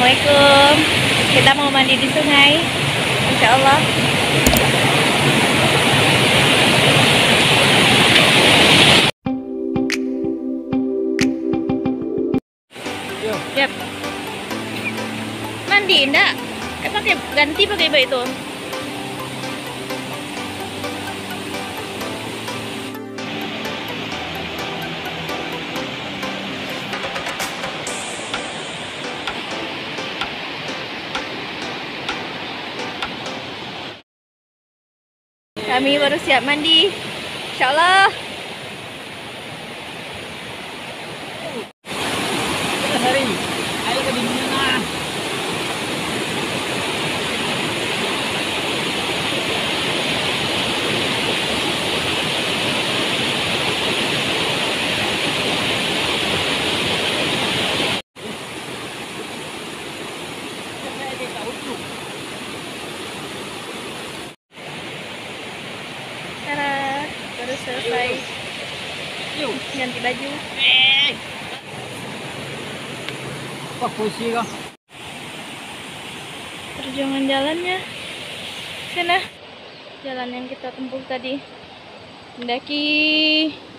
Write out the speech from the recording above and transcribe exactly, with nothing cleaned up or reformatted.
Assalamualaikum. Kita mau mandi di sungai, insya Allah. Yap. Mandi enggak? Eh, pakai ganti pakai baju itu. Kami baru siap mandi, insyaallah. Hari, ayo ke mana? Tara, baru selesai ganti baju. Apa posisi kah? Perjuangan jalannya sana, jalan yang kita tempuh tadi, mendaki